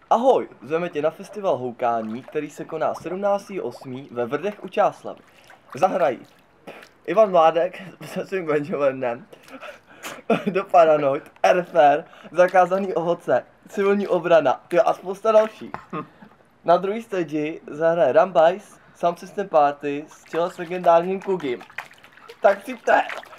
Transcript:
Ahoj, zveme tě na festival Houkání, který se koná 17.8. ve Vrdech u Čáslavi. Zahrají Ivan Mládek se svým banjolenem, do Paranoid, RFR, Zakázaný ovoce, Civilní obrana, a spousta dalších. Na druhé stage zahraje Rambajs, Sound System Party s čele s legendárním Kugim. Tak přijďte!